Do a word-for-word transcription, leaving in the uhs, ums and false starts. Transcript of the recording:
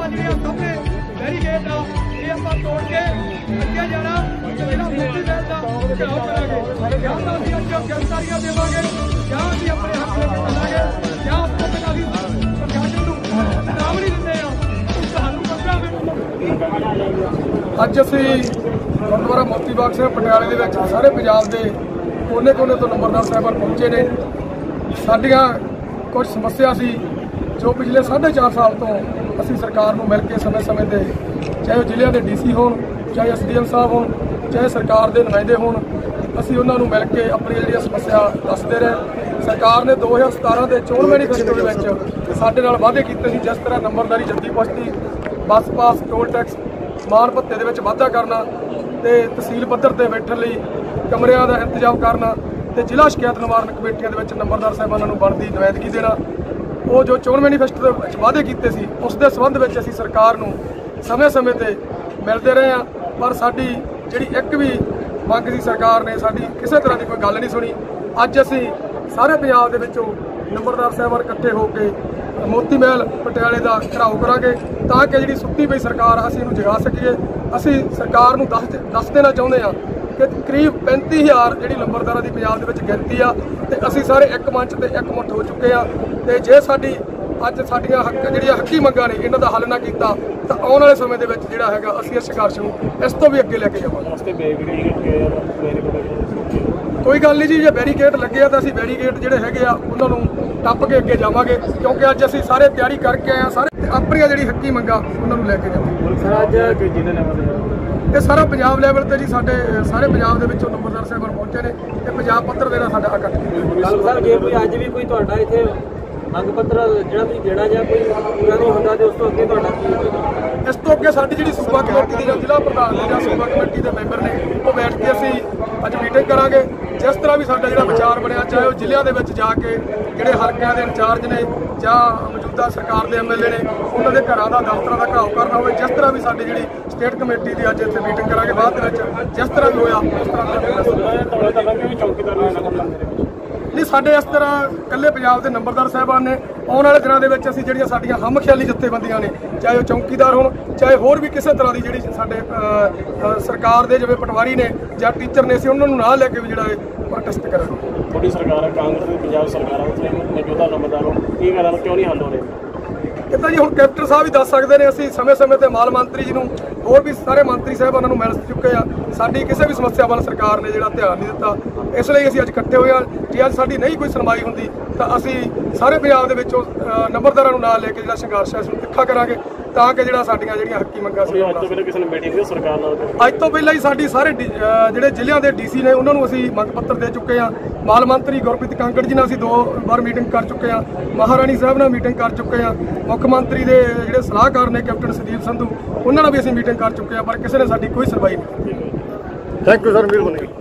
ਜਿਹੜੇ ਸਾਹਮਣੇ ਬੈਰੀਕੇਡ ਆ ਇਹ ਆਪਾਂ ਤੋੜ ਕੇ ਅੱਗੇ ਜਾਣਾ ਜਿਹੜਾ ਮੁਕਤੀ ਮਹਿਲ ਦਾ ਘਿਰਾਓ ਕਰਾਂਗੇ। ਜਾਂ ਤਾਂ ਅਸੀਂ ਅੱਜ ਗ੍ਰਿਫਤਾਰੀਆਂ ਦੇਵਾਂਗੇ ਜਾਂ ਅਸੀਂ ਆਪਣੇ ਹੱਕ ਲੈ ਕੇ ਚੱਲਾਂਗੇ ਜਾਂ ਆਪਾਂ ਕਾਫੀ ਪ੍ਰਸ਼ਾਸਨ ਨੂੰ ਚੇਤਾਵਨੀ ਦਿੰਦੇ ਆ ਤੁਹਾਨੂੰ ਪੰਦਰਾਂ ਮਿੰਟ। ਅੱਜ ਅਸੀਂ ਗੁਰਦੁਆਰਾ ਮੋਤੀ ਬਾਗ ਸਾਹਿਬ ਪਟਿਆਲੇ ਦੇ ਵਿੱਚ ਸਾਰੇ ਪੰਜਾਬ ਦੇ ਕੋਨੇ ਕੋਨੇ ਤੋਂ ਨੰਬਰਦਾਰ ਸਾਹਿਬਾਨ ਪਹੁੰਚੇ ਨੇ। ਸਾਡੀਆਂ ਕੁਝ ਸਮੱਸਿਆ ਸੀ ਜੋ ਪਿਛਲੇ ਸਾਢੇ ਚਾਰ ਸਾਲ ਤੋਂ ਅਸੀਂ ਸਰਕਾਰ ਨੂੰ ਮਿਲ ਕੇ ਸਮੇਂ ਸਮੇਂ ਤੇ ਚਾਹੇ ਉਹ ਜ਼ਿਲ੍ਹਿਆਂ ਦੇ ਡੀ ਸੀ ਹੋਣ, ਚਾਹੇ ਐਸ ਡੀ ਐਮ ਸਾਹਿਬ ਹੋਣ, ਚਾਹੇ ਸਰਕਾਰ ਦੇ ਨੁਮਾਇੰਦੇ ਹੋਣ, ਅਸੀਂ ਉਹਨਾਂ ਨੂੰ ਮਿਲ ਕੇ ਆਪਣੀਆਂ ਜਿਹੜੀਆਂ ਸਮੱਸਿਆ ਦੱਸਦੇ ਰਹੇ। ਸਰਕਾਰ ਨੇ ਦੋ ਹਜ਼ਾਰ ਸਤਾਰਾਂ ਦੇ ਚੋਣ ਮੈਨੀਫੈਸਟੋ ਦੇ ਵਿੱਚ ਸਾਡੇ ਨਾਲ ਵਾਅਦੇ ਕੀਤੇ ਸੀ, ਜਿਸ ਤਰ੍ਹਾਂ ਨੰਬਰਦਾਰੀ, ਜੱਦੀ ਪੁਸ਼ਤੀ, ਬੱਸ ਪਾਸ, ਟੋਲ ਟੈਕਸ, ਮਾਣ ਭੱਤੇ ਦੇ ਵਿੱਚ ਵਾਧਾ ਕਰਨਾ ਤੇ ਤਹਿਸੀਲ ਪੱਧਰ ਤੇ ਬੈਠਣ ਲਈ ਕਮਰਿਆਂ ਦਾ ਇੰਤਜ਼ਾਮ ਕਰਨਾ ਤੇ ਜ਼ਿਲ੍ਹਾ ਸ਼ਿਕਾਇਤ ਨਿਵਾਰਨ ਕਮੇਟੀਆਂ ਦੇ ਵਿੱਚ ਨੰਬਰਦਾਰ ਸਾਹਿਬਾਨਾਂ ਨੂੰ ਬਣਦੀ ਨੁਮਾਇੰਦਗੀ ਦੇਣਾ। ਉਹ ਜੋ ਚੋਣ ਮੈਨੀਫੈਸਟੋ ਦੇ ਵਿੱਚ ਵਾਅਦੇ ਕੀਤੇ ਸੀ ਉਸ ਦੇ ਸੰਬੰਧ ਵਿੱਚ ਅਸੀਂ ਸਰਕਾਰ ਨੂੰ ਸਮੇਂ ਸਮੇਂ ਤੇ ਮਿਲਦੇ ਰਹੇ ਹਾਂ, ਪਰ ਸਾਡੀ ਜਿਹੜੀ ਇੱਕ ਵੀ ਮੰਗ ਸੀ ਸਰਕਾਰ ਨੇ ਸਾਡੀ ਕਿਸੇ ਤਰ੍ਹਾਂ ਦੀ ਕੋਈ ਗੱਲ ਨਹੀਂ ਸੁਣੀ। ਅੱਜ ਅਸੀਂ ਸਾਰੇ ਪੰਜਾਬ ਦੇ ਵਿੱਚੋਂ ਨੰਬਰਦਾਰ ਸਾਹਿਬਾਨ ਇਕੱਠੇ ਹੋ ਕੇ ਮੋਤੀ ਮਹਿਲ ਪਟਿਆਲੇ ਦਾ ਘਿਰਾਓ ਕਰਾਂਗੇ ਤਾਂ ਕਿ ਜਿਹੜੀ ਸੁੱਤੀ ਪਈ ਸਰਕਾਰ ਅਸੀਂ ਇਹਨੂੰ ਜਗਾ ਸਕੀਏ। ਅਸੀਂ ਸਰਕਾਰ ਨੂੰ ਦੱਸ ਦੱਸ ਦੇਣਾ ਚਾਹੁੰਦੇ ਹਾਂ ਕਿ ਕਰੀਬ ਪੈਂਤੀ ਹਜ਼ਾਰ ਜਿਹੜੀ ਨੰਬਰਦਾਰਾਂ ਦੀ ਪੰਜਾਬ ਦੇ ਵਿੱਚ ਗਿਣਤੀ ਆ ਤੇ ਅਸੀਂ ਸਾਰੇ ਇੱਕ ਮੰਚ ਤੇ ਇੱਕ ਮੁੱਠ ਹੋ ਚੁੱਕੇ ਆ ਤੇ ਜੇ ਸਾਡੀ ਅੱਜ ਸਾਡੀਆਂ ਹੱਕ ਜਿਹੜੀਆਂ ਹੱਕੀ ਮੰਗਾਂ ਨੇ ਇਹਨਾਂ ਦਾ ਹੱਲ ਨਾ ਕੀਤਾ ਤਾਂ ਆਉਣ ਵਾਲੇ ਸਮੇਂ ਦੇ ਵਿੱਚ ਜਿਹੜਾ ਹੈਗਾ ਅਸੀਂ ਇਸ ਸੰਘਰਸ਼ ਨੂੰ ਇਸ ਤੋਂ ਵੀ ਅੱਗੇ ਲੈ ਕੇ ਜਾਵਾਂਗੇ। ਕੋਈ ਗੱਲ ਨਹੀਂ ਜੀ, ਜੇ ਬੈਰੀਕੇਡ ਲੱਗੇ ਆ ਤਾਂ ਅਸੀਂ ਬੈਰੀਕੇਡ ਜਿਹੜੇ ਹੈਗੇ ਆ ਉਹਨਾਂ ਨੂੰ ਟੱਪ ਕੇ ਅੱਗੇ ਜਾਵਾਂਗੇ ਕਿਉਂਕਿ ਅੱਜ ਅਸੀਂ ਸਾਰੇ ਤਿਆਰੀ ਕਰਕੇ ਆਏ ਆ, ਸਾਰੇ ਆਪਣੀਆਂ ਜਿਹੜੀ ਹੱਕੀ ਮੰਗਾਂ ਉਹਨਾਂ ਨੂੰ ਲੈ ਕੇ ਜਾਵਾਂਗੇ। ਇਹ ਸਾਰਾ ਪੰਜਾਬ ਲੈਵਲ ਤੇ ਜੀ ਸਾਡੇ ਸਾਰੇ ਪੰਜਾਬ ਦੇ ਵਿੱਚੋਂ ਨੰਬਰਦਾਰ ਸਾਹਿਬਾਨ ਪਹੁੰਚੇ ਨੇ ਤੇ ਪੰਜਾਬ ਪੱਧਰ ਦੇ ਨਾਲ ਸਾਡਾ ਇਕੱਠ ਗੱਲ ਸਰ ਜੇ ਕੋਈ ਅੱਜ ਵੀ ਕੋਈ ਤੁਹਾਡਾ ਇੱਥੇ ਮੰਗ ਪੱਤਰ ਜਿਹੜਾ ਤੁਸੀਂ ਦੇਣਾ ਜਾਂ ਕੋਈ ਪੂਰਾ ਨਹੀਂ ਹੁੰਦਾ ਤੇ ਉਸ ਤੋਂ ਅੱਗੇ ਤੁਹਾਡਾ ਕੀ ਹੋਵੇਗਾ? ਇਸ ਤੋਂ ਅੱਗੇ ਸਾਡੀ ਜਿਹੜੀ ਸੂਬਾ ਕਮੇਟੀ ਦੀ ਜਾਂ ਜ਼ਿਲ੍ਹਾ ਪ੍ਰਧਾਨ ਨੇ ਜਾਂ ਸੂਬਾ ਕਮੇਟੀ ਦੇ ਮੈਂਬਰ ਨੇ ਉਹ ਬੈਠ ਕੇ ਅਸੀਂ ਅੱਜ ਮੀਟਿੰਗ ਕਰਾਂਗੇ। ਜਿਸ ਤਰ੍ਹਾਂ ਵੀ ਸਾਡਾ ਜਿਹੜਾ ਵਿਚਾਰ ਬਣਿਆ, ਚਾਹੇ ਉਹ ਜ਼ਿਲ੍ਹਿਆਂ ਦੇ ਵਿੱਚ ਜਾ ਕੇ ਜਿਹੜੇ ਹਲਕਿਆਂ ਦੇ ਇੰਚਾਰਜ ਨੇ ਜਾਂ ਮੌਜੂਦਾ ਸਰਕਾਰ ਦੇ ਐਮ ਐਲ ਏ ਨੇ ਉਹਨਾਂ ਦੇ ਘਰਾਂ ਦਾ ਦਫ਼ਤਰਾਂ ਦਾ ਘਿਰਾਓ ਕਰਨਾ ਹੋਵੇ, ਜਿਸ ਤਰ੍ਹਾਂ ਵੀ ਸਾਡੀ ਜਿਹੜੀ ਸਟੇਟ ਕਮੇਟੀ ਦੀ ਅੱਜ ਇੱਥੇ ਮੀਟਿੰਗ ਕਰਾਂਗੇ ਬਾਅਦ ਦੇ ਵਿੱਚ ਜਿਸ ਤਰ੍ਹਾਂ ਵੀ ਹੋਇਆ ਉਸ ਤਰ੍ਹਾਂ ਨਹੀਂ। ਸਾਡੇ ਇਸ ਤਰ੍ਹਾਂ ਇਕੱਲੇ ਪੰਜਾਬ ਦੇ ਨੰਬਰਦਾਰ ਸਾਹਿਬਾਨ ਨੇ ਆਉਣ ਵਾਲੇ ਦਿਨਾਂ ਦੇ ਵਿੱਚ ਅਸੀਂ ਜਿਹੜੀਆਂ ਸਾਡੀਆਂ ਹਮਖਿਆਲੀ ਜਥੇਬੰਦੀਆਂ ਨੇ, ਚਾਹੇ ਉਹ ਚੌਕੀਦਾਰ ਹੋਣ, ਚਾਹੇ ਹੋਰ ਵੀ ਕਿਸੇ ਤਰ੍ਹਾਂ ਦੀ ਜਿਹੜੀ ਸਾਡੇ ਸਰਕਾਰ ਦੇ ਜਿਵੇਂ ਪਟਵਾਰੀ ਨੇ ਜਾਂ ਟੀਚਰ ਨੇ, ਅਸੀਂ ਉਹਨਾਂ ਨੂੰ ਨਾਲ ਲੈ ਕੇ ਵੀ ਜਿਹੜਾ ਇਹ ਪ੍ਰੋਟੈਸਟ ਕਰਾਂਗੇ। ਤੁਹਾਡੀ ਸਰਕਾਰ ਹੈ, ਕਾਂਗਰਸ ਦੀ ਪੰਜਾਬ ਸਰਕਾਰ ਹੈ, ਉੱਥੇ ਮੌਜੂਦਾ ਨੰਬਰਦਾਰ ਹੋ, ਕੀ ਗੱਲ ਕਿਉਂ ਨਹੀਂ ਹੱਲ ਹੋ ਰਹੇ? ਕਿੱਦਾਂ ਜੀ, ਹੁਣ ਕੈਪਟਨ ਸਾਹਿਬ ਵੀ ਦੱਸ ਸਕਦੇ ਨੇ। ਅਸੀਂ ਸਮੇਂ ਸਮੇਂ ਤੇ ਮਾਲ ਮੰਤਰੀ ਜੀ ਨੂੰ, ਹੋਰ ਵੀ ਸਾਰੇ ਮੰਤਰੀ ਸਾਹਿਬ ਉਹਨਾਂ ਨੂੰ ਮਿਲ ਚੁੱਕੇ ਆ। ਸਾਡੀ ਕਿਸੇ ਵੀ ਸਮੱਸਿਆ ਵੱਲ ਸਰਕਾਰ ਨੇ ਜਿਹੜਾ ਧਿਆਨ ਨਹੀਂ ਦਿੱਤਾ, ਇਸ ਲਈ ਅਸੀਂ ਅੱਜ ਇਕੱਠੇ ਹੋਏ ਹਾਂ। ਜੇ ਅੱਜ ਸਾਡੀ ਨਹੀਂ ਕੋਈ ਸੁਣਵਾਈ ਹੁੰਦੀ ਤਾਂ ਅਸੀਂ ਸਾਰੇ ਪੰਜਾਬ ਦੇ ਵਿੱਚੋਂ ਨੰਬਰਦਾਰਾਂ ਨੂੰ ਨਾਲ ਲੈ ਕੇ ਜਿਹੜਾ ਸੰਘਰਸ਼ ਹੈ ਇਸ ਨੂੰ ਤਿੱਖਾ ਕਰਾਂਗੇ ਤਾਂ ਕਿ ਜਿਹੜਾ ਸਾਡੀਆਂ ਜਿਹੜੀਆਂ ਹੱਕੀ ਮੰਗਾਂ ਸੀ। ਅੱਜ ਤੋਂ ਪਹਿਲਾਂ ਕਿਸੇ ਨੇ ਮੀਟਿੰਗ ਸੀ ਸਰਕਾਰ ਨਾਲ? ਅੱਜ ਤੋਂ ਪਹਿਲਾਂ ਹੀ ਸਾਡੀ ਸਾਰੇ ਜਿਹੜੇ ਜ਼ਿਲ੍ਹਿਆਂ ਦੇ ਡੀ ਸੀ ਨੇ ਉਹਨਾਂ ਨੂੰ ਅਸੀਂ ਮੰਗ ਪੱਤਰ ਦੇ ਚੁੱਕੇ ਹਾਂ। ਮਾਲ ਮੰਤਰੀ ਗੁਰਪ੍ਰੀਤ ਕਾਂਗੜ ਜੀ ਨਾਲ ਅਸੀਂ ਦੋ ਵਾਰ ਮੀਟਿੰਗ ਕਰ ਚੁੱਕੇ ਹਾਂ, ਮਹਾਰਾਣੀ ਸਾਹਿਬ ਨਾਲ ਮੀਟਿੰਗ ਕਰ ਚੁੱਕੇ ਹਾਂ, ਮੁੱਖ ਮੰਤਰੀ ਦੇ ਜਿਹੜੇ ਸਲਾਹਕਾਰ ਨੇ ਕੈਪਟਨ ਸੁਦੀਪ ਸੰਧੂ ਉਹਨਾਂ ਨਾਲ ਵੀ ਅਸੀਂ ਮੀਟਿੰਗ ਕਰ ਚੁੱਕੇ ਹਾਂ, ਪਰ ਕਿਸੇ ਨੇ ਸਾਡੀ ਕੋਈ ਸੁਣਵਾਈ ਨਹੀਂ ਕੀਤੀ। ਥੈਂਕ ਯੂ ਸਰ, ਮਿਹਰਬਾਨੀ।